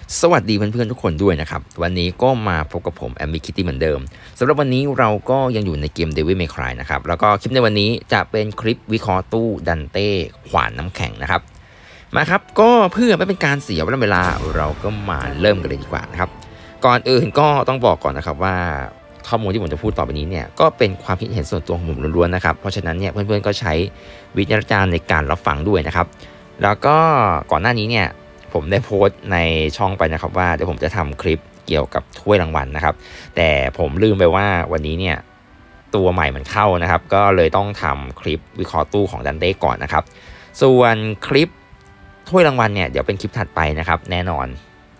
สวัสดีเพื่อนๆทุกคนด้วยนะครับวันนี้ก็มาพบกับผมแอมมี่คิตตี้เหมือนเดิมสำหรับวันนี้เราก็ยังอยู่ในเกม Devil May Cry นะครับแล้วก็คลิปในวันนี้จะเป็นคลิปวิเคราะห์ตู้ดันเต้ขวานน้ำแข็งนะครับมาครับก็เพื่อไม่เป็นการเสียเวลาเราก็มาเริ่มกันเลยดีกว่านะครับก่อนอื่นก็ต้องบอกก่อนนะครับว่าข้อมูลที่ผมจะพูดต่อไปนี้เนี่ยก็เป็นความคิดเห็นส่วนตัวของผมล้วนๆนะครับเพราะฉะนั้นเนี่ยเพื่อนๆก็ใช้วิจารณญาณในการรับฟังด้วยนะครับแล้วก็ก่อนหน้านี้เนี่ยผมได้โพสต์ในช่องไปนะครับว่าเดี๋ยวผมจะทำคลิปเกี่ยวกับถ้วยรางวัลนะครับแต่ผมลืมไปว่าวันนี้เนี่ยตัวใหม่มันเข้านะครับก็เลยต้องทำคลิปวิเคราะห์ตู้ของดันเต้ก่อนนะครับส่วนคลิปถ้วยรางวัลเนี่ยเดี๋ยวเป็นคลิปถัดไปนะครับแน่นอน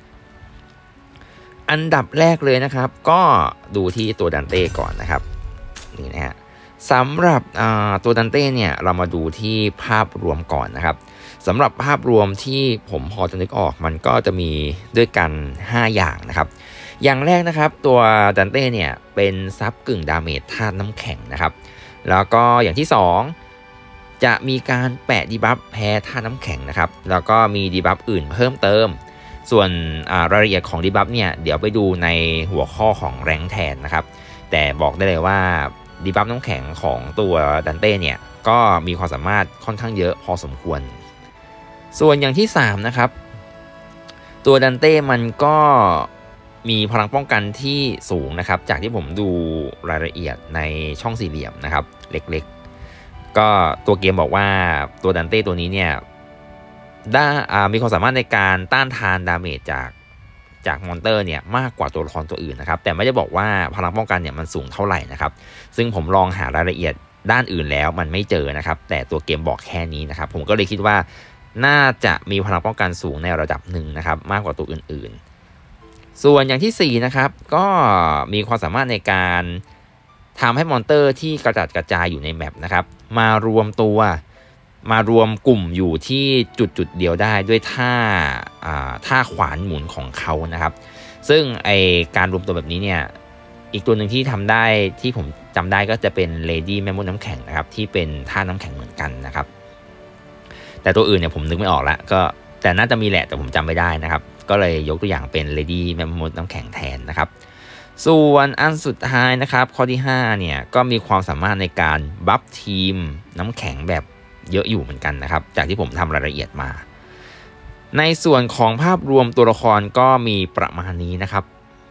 อันดับแรกเลยนะครับก็ดูที่ตัวดันเต้ก่อนนะครับนี่นะฮะสำหรับตัวดันเต้เนี่ยเรามาดูที่ภาพรวมก่อนนะครับสำหรับภาพรวมที่ผมพอจะนึกออกมันก็จะมีด้วยกัน5อย่างนะครับอย่างแรกนะครับตัวดันเต้เนี่ยเป็นซับกึ่งดาเมจธาตุน้ำแข็งนะครับแล้วก็อย่างที่2จะมีการแปะดีบัฟแพ้ธาตุน้ำแข็งนะครับแล้วก็มีดีบัฟอื่นเพิ่มเติมส่วนรายละเอียดของดีบัฟเนี่ยเดี๋ยวไปดูในหัวข้อของแรงแทนนะครับแต่บอกได้เลยว่าดีบัฟน้ำแข็งของตัวดันเต้เนี่ยก็มีความสามารถค่อนข้างเยอะพอสมควรส่วนอย่างที่3นะครับตัวดันเต้มันก็มีพลังป้องกันที่สูงนะครับจากที่ผมดูรายละเอียดในช่องสี่เหลี่ยมนะครับเล็กๆก็ตัวเกมบอกว่าตัวดันเต้ตัวนี้เนี่ยได้มีความสามารถในการต้านทานดาเมจจากมอนเตอร์เนี่ยมากกว่าตัวละครตัวอื่นนะครับแต่ไม่ได้บอกว่าพลังป้องกันเนี่ยมันสูงเท่าไหร่นะครับซึ่งผมลองหารายละเอียดด้านอื่นแล้วมันไม่เจอนะครับแต่ตัวเกมบอกแค่นี้นะครับผมก็เลยคิดว่าน่าจะมีพลังป้องกันสูงในระดับหนึ่งนะครับมากกว่าตัวอื่นๆส่วนอย่างที่4นะครับก็มีความสามารถในการทำให้มอนเตอร์ที่กระจัดกระจายอยู่ในแมปนะครับมารววมกลุ่มอยู่ที่จุดเดียวได้ด้วยท่าขวานหมุนของเขานะครับซึ่งไอการรวมตัวแบบนี้เนี่ยอีกตัวหนึ่งที่ทำได้ที่ผมจำได้ก็จะเป็นเลดี้แม่มดน้ำแข็งนะครับที่เป็นท่าน้ำแข็งเหมือนกันนะครับแต่ตัวอื่นเนี่ยผมนึกไม่ออกละก็แต่น่าจะมีแหละแต่ผมจำไม่ได้นะครับก็เลยยกตัวอย่างเป็น Lady แม่มดน้ำแข็งแทนนะครับส่วนอันสุดท้ายนะครับข้อที่5เนี่ยก็มีความสามารถในการบัฟทีมน้ำแข็งแบบเยอะอยู่เหมือนกันนะครับจากที่ผมทำรายละเอียดมาในส่วนของภาพรวมตัวละครก็มีประมาณนี้นะครับ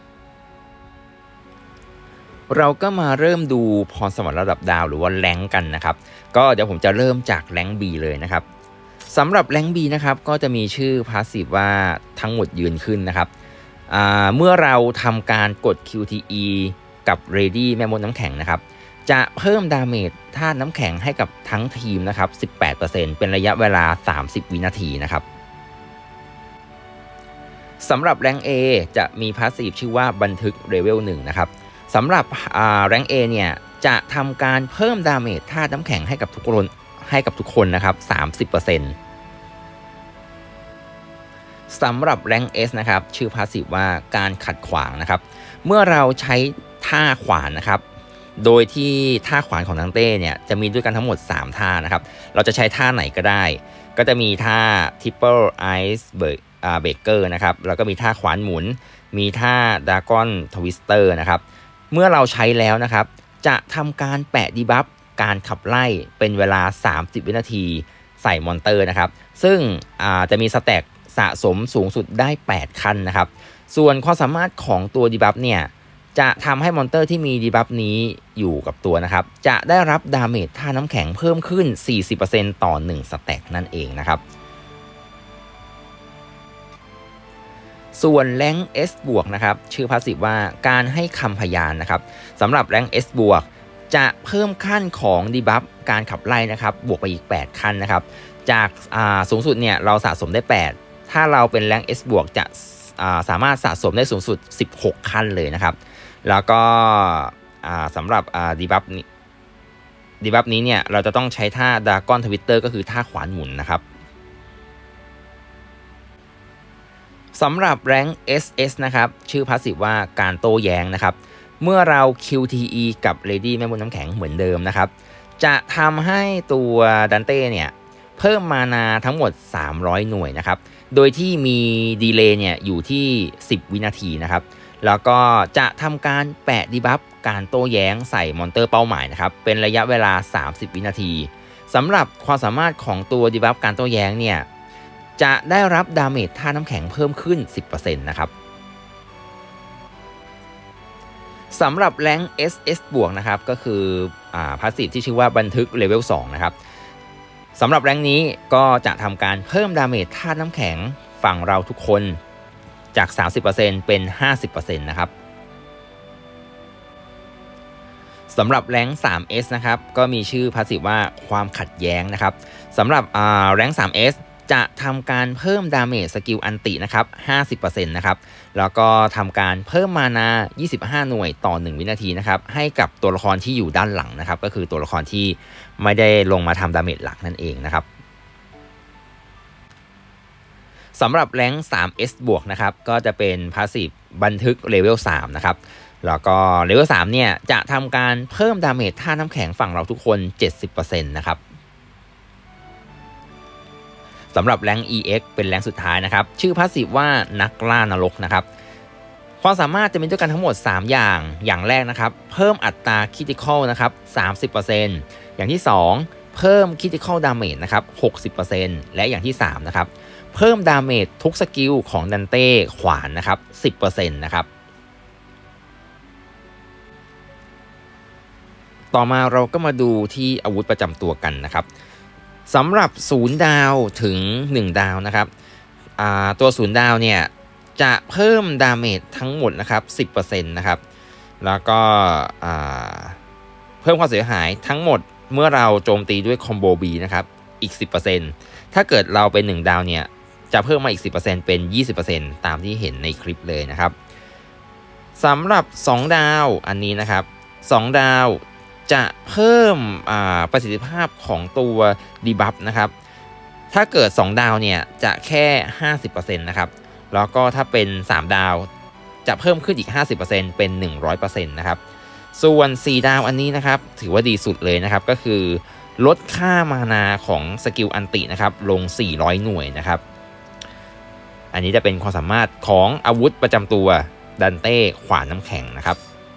เราก็มาเริ่มดูพรสวรรค์ระดับดาวหรือว่าแรงกันนะครับก็เดี๋ยวผมจะเริ่มจากแรง B เลยนะครับสำหรับแรง B นะครับก็จะมีชื่อพาสซีฟว่าทั้งหมดยืนขึ้นนะครับเมื่อเราทำการกด QTE กับ Ready แม่มดน้ำแข็งนะครับจะเพิ่มดาเมจธาตุน้ำแข็งให้กับทั้งทีมนะครับ 18% เป็นระยะเวลา30วินาทีนะครับสำหรับแรง A จะมีพาสซีฟชื่อว่าบันทึกเลเวล1นะครับสำหรับแรง A เนี่ยจะทำการเพิ่มดาเมจธาตุน้ำแข็งให้กับทุกคนนะครับ 30% สำหรับแรง S นะครับชื่อพาสซีฟว่าการขัดขวางนะครับเมื่อเราใช้ท่าขวานนะครับโดยที่ท่าขวานของดันเต้เนี่ยจะมีด้วยกันทั้งหมด3ท่านะครับเราจะใช้ท่าไหนก็ได้ก็จะมีท่า Triple Ice Breaker นะครับแล้วก็มีท่าขวานหมุนมีท่า Dragon Twister นะครับเมื่อเราใช้แล้วนะครับจะทำการแปะดีบัฟการขับไล่เป็นเวลา30วินาทีใส่มอนเตอร์นะครับซึ่งจะมีสแต็กสะสมสูงสุดได้8ขั้นนะครับส่วนความสามารถของตัวดีบัฟเนี่ยจะทำให้มอนเตอร์ที่มีดีบัฟนี้อยู่กับตัวนะครับจะได้รับดาเมจท่าน้ำแข็งเพิ่มขึ้น 40% ต่อ1สแต็กนั่นเองนะครับส่วนแรง S บวกนะครับชื่อพาสซีฟว่าการให้คำพยานนะครับสำหรับแรง S บวกจะเพิ่มขั้นของดีบัฟการขับไล่นะครับบวกไปอีก8ขั้นนะครับจากสูงสุดเนี่ยเราสะสมได้8ถ้าเราเป็นแรง S บวกจะสามารถสะสมได้สูงสุด16ขั้นเลยนะครับแล้วก็สำหรับดีบัฟนี้เนี่ยเราจะต้องใช้ท่า Dragon Twister ก็คือท่าขวานหมุนนะครับสำหรับแรง SS นะครับชื่อพาสซีฟว่าการโต้แย้งนะครับเมื่อเรา QTE กับ Lady แม่มดน้ำแข็งเหมือนเดิมนะครับจะทำให้ตัวดันเต้เนี่ยเพิ่มมานาทั้งหมด300หน่วยนะครับโดยที่มีดีเลย์เนี่ยอยู่ที่10วินาทีนะครับแล้วก็จะทำการแปะดีบัฟการโต้แย้งใส่มอนเตอร์เป้าหมายนะครับเป็นระยะเวลา30วินาทีสำหรับความสามารถของตัวดีบัฟการโต้แย้งเนี่ยจะได้รับดาเมจท่าน้ำแข็งเพิ่มขึ้น 10% นะครับสำหรับแรงค์ SS บวกนะครับก็คือพาสซีฟที่ชื่อว่าบันทึกเลเวล2นะครับสำหรับแรงค์นี้ก็จะทำการเพิ่มดาเมจท่าน้ำแข็งฝั่งเราทุกคนจาก 30% เป็น 50% นะครับสำหรับแรงค์ 3S นะครับก็มีชื่อพาสซีฟว่าความขัดแย้งนะครับสำหรับแรงค์ 3S จะทำการเพิ่มดาเมจสกิลอันตินะครับ 50% นะครับแล้วก็ทำการเพิ่มมานา25หน่วยต่อ1วินาทีนะครับให้กับตัวละครที่อยู่ด้านหลังนะครับก็คือตัวละครที่ไม่ได้ลงมาทำดาเมจหลักนั่นเองนะครับสำหรับแรงค์ 3S บวกนะครับก็จะเป็นพาสซีฟบันทึกเลเวล3นะครับแล้วก็เลเวล3เนี่ยจะทำการเพิ่มดาเมจท่าน้ำแข็งฝั่งเราทุกคน 70% นะครับสำหรับแรงค์ EX เป็นแรงค์สุดท้ายนะครับชื่อพาสซีฟว่านักล่านรกนะครับความสามารถจะมีด้วยกันทั้งหมด3อย่างแรกนะครับเพิ่มอัตราคริติคอลนะครับ 30% อย่างที่2เพิ่มคริติคอลดาเมจนะครับ 60% และอย่างที่3นะครับเพิ่มดาเมจทุกสกิลของดันเต้ขวานนะครับ 10% นะครับต่อมาเราก็มาดูที่อาวุธประจำตัวกันนะครับสำหรับ0ดาวถึง1ดาวนะครับตัว0ดาวเนี่ยจะเพิ่มดาเมจทั้งหมดนะครับ 10% นะครับแล้วก็เพิ่มความเสียหายทั้งหมดเมื่อเราโจมตีด้วยคอมโบ B นะครับอีก 10% ถ้าเกิดเราเป็น1ดาวเนี่ยจะเพิ่มมาอีก 10% เป็น 20% ตามที่เห็นในคลิปเลยนะครับสำหรับ2ดาวอันนี้นะครับ2ดาวจะเพิ่มประสิทธิภาพของตัวดีบัฟนะครับถ้าเกิด2ดาวเนี่ยจะแค่ 50% นะครับแล้วก็ถ้าเป็น3ดาวจะเพิ่มขึ้นอีก 50% เป็น 100% นะครับส่วน4ดาวอันนี้นะครับถือว่าดีสุดเลยนะครับก็คือลดค่ามานาของสกิลอันตินะครับลง400หน่วยนะครับอันนี้จะเป็นความสามารถของอาวุธประจำตัวดันเต้ขวานน้ำแข็งนะครับ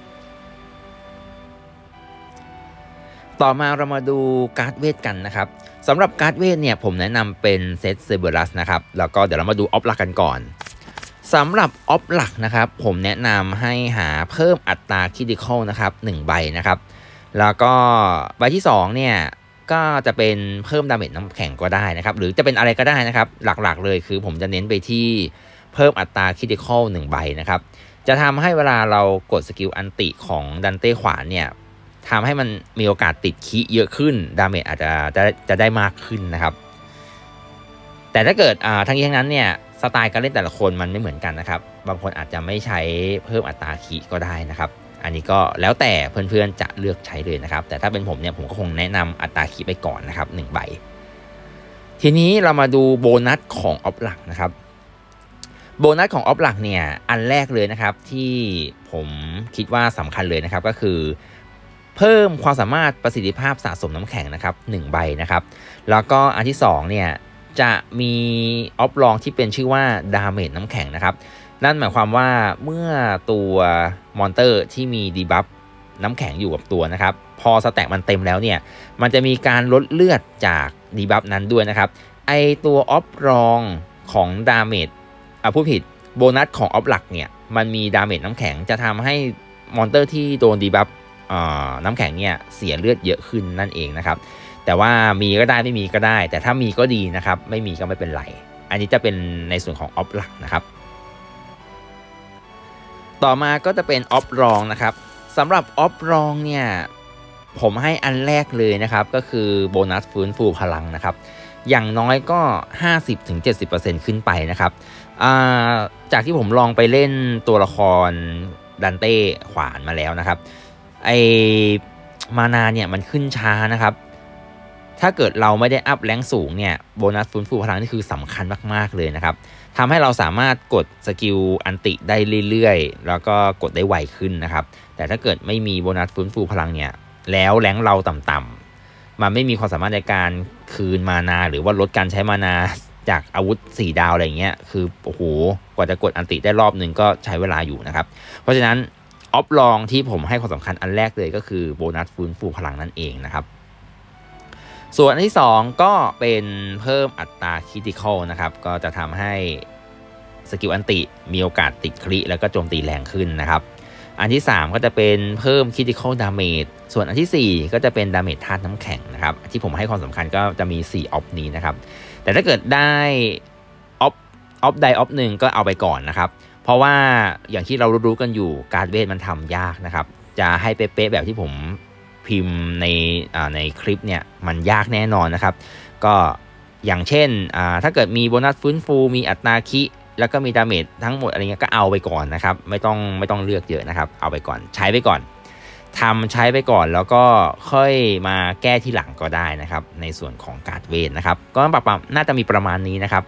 ต่อมาเรามาดูการ์ดเวทกันนะครับสำหรับการ์ดเวทเนี่ยผมแนะนำเป็นเซตเซเบอรัสนะครับแล้วก็เดี๋ยวเรามาดูออฟหลักกันก่อนสำหรับออฟหลักนะครับผมแนะนำให้หาเพิ่มอัตราคริติคอลนะครับ1ใบนะครับแล้วก็ใบที่2เนี่ยก็จะเป็นเพิ่มดาเมจน้ำแข็งก็ได้นะครับหรือจะเป็นอะไรก็ได้นะครับหลักๆเลยคือผมจะเน้นไปที่เพิ่มอัตราคริติคอล1ใบนะครับจะทำให้เวลาเรากดสกิลอันติของดันเต้ขวานเนี่ยทำให้มันมีโอกาสติดคีเยอะขึ้นดาเมจอาจจะได้มากขึ้นนะครับแต่ถ้าเกิดทั้งนี้ทั้งนั้นเนี่ยสไตล์การเล่นแต่ละคนมันไม่เหมือนกันนะครับบางคนอาจจะไม่ใช้เพิ่มอัตราคีก็ได้นะครับอันนี้ก็แล้วแต่เพื่อนๆจะเลือกใช้เลยนะครับแต่ถ้าเป็นผมเนี่ยผมก็คงแนะนำอัตราคีไปก่อนนะครับ1ใบทีนี้เรามาดูโบนัสของออฟหลักนะครับโบนัสของออฟหลักเนี่ยอันแรกเลยนะครับที่ผมคิดว่าสำคัญเลยนะครับก็คือเพิ่มความสามารถประสิทธิภาพสะสมน้ำแข็งนะครับ1ใบนะครับแล้วก็อันที่2เนี่ยจะมีออฟรองที่เป็นชื่อว่าดาเมจน้ำแข็งนะครับนั่นหมายความว่าเมื่อตัวมอนเตอร์ที่มีดีบัฟน้ำแข็งอยู่กับตัวนะครับพอสแต็กมันเต็มแล้วเนี่ยมันจะมีการลดเลือดจากดีบัฟนั้นด้วยนะครับไอตัวออฟรองของดาเมจผู้ผิดโบนัสของออฟหลักเนี่ยมันมีดาเมจน้ำแข็งจะทำให้มอนเตอร์ที่โดนดีบัฟน้ำแข็งเนี่ยเสียเลือดเยอะขึ้นนั่นเองนะครับแต่ว่ามีก็ได้ไม่มีก็ได้แต่ถ้ามีก็ดีนะครับไม่มีก็ไม่เป็นไรอันนี้จะเป็นในส่วนของออฟหลักนะครับต่อมาก็จะเป็นออฟรองนะครับสำหรับออฟรองเนี่ยผมให้อันแรกเลยนะครับก็คือโบนัสฟื้นฟูพลังนะครับอย่างน้อยก็ 50-70% ขึ้นไปนะครับจากที่ผมลองไปเล่นตัวละครดันเต้ขวานมาแล้วนะครับไอมานาเนี่ยมันขึ้นช้านะครับถ้าเกิดเราไม่ได้อัพแรงสูงเนี่ยโบนัสฟื้นฟูพลังนี่คือสำคัญมากๆเลยนะครับทำให้เราสามารถกดสกิลอันติได้เรื่อยๆแล้วก็กดได้ไวขึ้นนะครับแต่ถ้าเกิดไม่มีโบนัสฟื้นฟูพลังเนี่ยแล้วแรงเราต่ำๆมันไม่มีความสามารถในการคืนมานาหรือว่าลดการใช้มานาจากอาวุธ4 ดาวอะไรเงี้ยคือโอ้โหกว่าจะกดอันติได้รอบนึงก็ใช้เวลาอยู่นะครับเพราะฉะนั้นออฟลองที่ผมให้ความสำคัญอันแรกเลยก็คือโบนัสฟื้นฟูพลังนั่นเองนะครับส่วนอันที่2ก็เป็นเพิ่มอัตราคริติคอลนะครับก็จะทำให้สกิลอันติมีโอกาสติดคริแล้วก็โจมตีแรงขึ้นนะครับอันที่3ก็จะเป็นเพิ่ม critical damage ส่วนอันที่4ก็จะเป็น damage ธาตุน้ำแข็งนะครับที่ผมให้ความสำคัญก็จะมี4ออฟนี้นะครับแต่ถ้าเกิดได้ออฟใดออฟหนึ่งก็เอาไปก่อนนะครับเพราะว่าอย่างที่เรารู้กันอยู่การเวทมันทำยากนะครับจะให้เป๊ะๆแบบที่ผมพิมพ์ในคลิปเนี่ยมันยากแน่นอนนะครับก็อย่างเช่นถ้าเกิดมีโบนัสฟื้นฟูมีอัตราคิแล้วก็มีดาเมจทั้งหมดอะไรเงี้ยก็เอาไปก่อนนะครับไม่ต้องเลือกเยอะนะครับเอาไปก่อนใช้ไปก่อนใช้ไปก่อนแล้วก็ค่อยมาแก้ที่หลังก็ได้นะครับในส่วนของการเวทนะครับก็น่าจะมีประมาณนี้นะครับ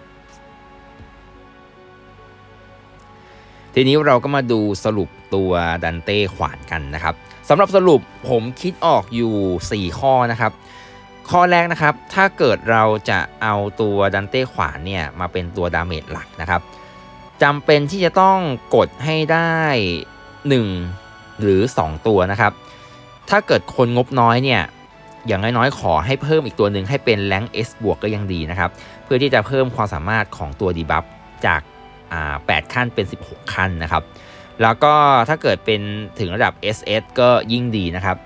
ทีนี้เราก็มาดูสรุปตัวดันเต้ขวานกันนะครับสำหรับสรุปผมคิดออกอยู่4ข้อนะครับข้อแรกนะครับถ้าเกิดเราจะเอาตัวดันเต้ขวานเนี่ยมาเป็นตัวดาเมจหลักนะครับจำเป็นที่จะต้องกดให้ได้1หรือ2ตัวนะครับถ้าเกิดคนงบน้อยเนี่ยอย่างน้อยๆขอให้เพิ่มอีกตัวหนึ่งให้เป็นแรงค์ S บวกก็ยังดีนะครับเพื่อที่จะเพิ่มความสามารถของตัวดีบัฟจาก8 ขั้นเป็น16 ขั้นนะครับแล้วก็ถ้าเกิดเป็นถึงระดับ SS ก็ยิ่งดีนะครับ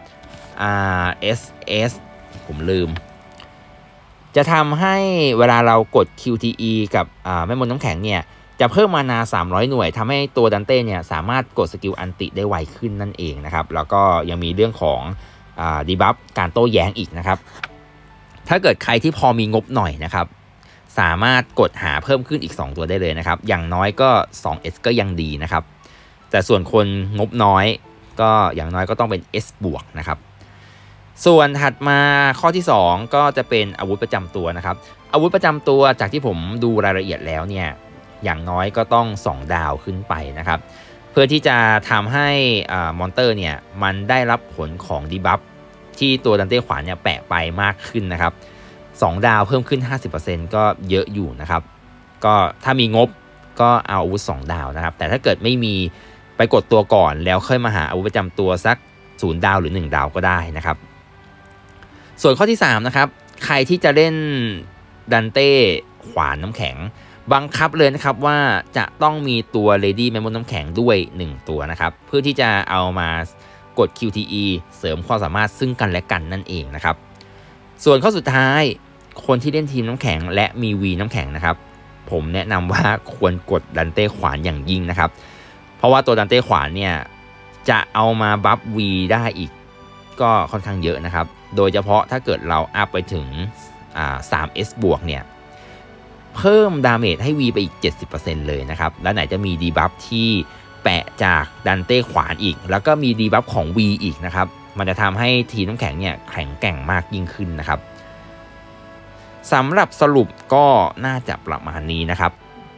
SS ผมลืมจะทำให้เวลาเรากด QTE กับแม่มดน้ำแข็งเนี่ยจะเพิ่มมานา300 หน่วยทำให้ตัวดันเต้เนี่ยสามารถกดสกิลอันติได้ไวขึ้นนั่นเองนะครับแล้วก็ยังมีเรื่องของดีบัฟการโต้แย้งอีกนะครับถ้าเกิดใครที่พอมีงบหน่อยนะครับสามารถกดหาเพิ่มขึ้นอีก2ตัวได้เลยนะครับอย่างน้อยก็ 2S ก็ยังดีนะครับแต่ส่วนคนงบน้อยก็อย่างน้อยก็ต้องเป็น S บวกนะครับส่วนถัดมาข้อที่2ก็จะเป็นอาวุธประจำตัวนะครับอาวุธประจำตัวจากที่ผมดูรายละเอียดแล้วเนี่ยอย่างน้อยก็ต้อง2 ดาวขึ้นไปนะครับเพื่อที่จะทำให้มอนเตอร์เนี่ยมันได้รับผลของดีบัฟที่ตัวดันเต้ขวานเนี่ยแปะไปมากขึ้นนะครับ2 ดาวเพิ่มขึ้น 50% ก็เยอะอยู่นะครับก็ถ้ามีงบก็เอาอาวุธ2 ดาวนะครับแต่ถ้าเกิดไม่มีไปกดตัวก่อนแล้วค่อยมาหาอาวุธประจำตัวสัก0 ดาวหรือ1 ดาวก็ได้นะครับส่วนข้อที่3นะครับใครที่จะเล่นดันเต้ขวานน้ำแข็งบังคับเลยนะครับว่าจะต้องมีตัว Lady แม่มดน้ำแข็งด้วย1 ตัวนะครับเพื่อที่จะเอามากด QTE เสริมความสามารถซึ่งกันและกันนั่นเองนะครับส่วนข้อสุดท้ายคนที่เล่นทีมน้ำแข็งและมี V น้ำแข็งนะครับผมแนะนำว่าควรกดดันเต้ขวานอย่างยิ่งนะครับเพราะว่าตัวดันเต้ขวานเนี่ยจะเอามาบัฟ V ได้อีกก็ค่อนข้างเยอะนะครับโดยเฉพาะถ้าเกิดเราอัพไปถึง3S บวกเนี่ยเพิ่มดาเมจให้ V ไปอีก 70% เลยนะครับแล้วไหนจะมีดีบัฟที่แปะจากดันเต้ขวานอีกแล้วก็มีดีบัฟของ V อีกนะครับมันจะทำให้ทีมน้ำแข็งเนี่ยแข็งแกร่งมากยิ่งขึ้นนะครับสำหรับสรุปก็น่าจะประมาณนี้นะครับ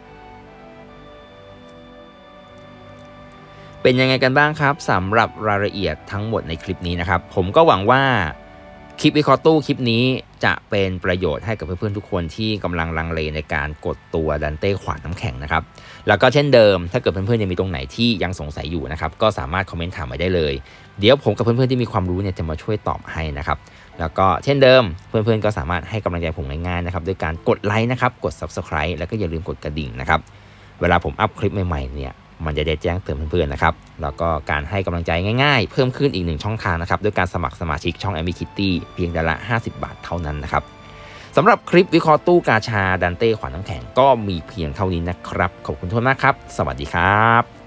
เป็นยังไงกันบ้างครับสำหรับรายละเอียดทั้งหมดในคลิปนี้นะครับผมก็หวังว่าคลิปวิเคราะห์ตู้คลิปนี้จะเป็นประโยชน์ให้กับเพื่อนๆทุกคนที่กำลังลังเลในการกดตัวดันเต้ขวานน้ำแข็งนะครับแล้วก็เช่นเดิมถ้าเกิดเพื่อนๆยังมีตรงไหนที่ยังสงสัยอยู่นะครับก็สามารถคอมเมนต์ถามมาได้เลยเดี๋ยวผมกับเพื่อนๆที่มีความรู้เนี่ยจะมาช่วยตอบให้นะครับแล้วก็เช่นเดิมเพื่อนๆก็สามารถให้กำลังใจผมง่ายๆนะครับด้วยการกดไลค์นะครับกด Subscribe แล้วก็อย่าลืมกดกระดิ่งนะครับเวลาผมอัพคลิปใหม่ๆเนี่ยมันจะได้แจ้งเตือนเพื่อนๆนะครับแล้วก็การให้กำลังใจง่ายๆเพิ่มขึ้นอีก1 ช่องทางนะครับด้วยการสมัครสมาชิกช่อง Amy Kitty เพียงเดือนละ50 บาทเท่านั้นนะครับสำหรับคลิปวิเคราะห์ตู้กาชาดันเต้ขวานน้ำแข็งก็มีเพียงเท่านี้นะครับขอบคุณทุกท่านมากครับสวัสดีครับ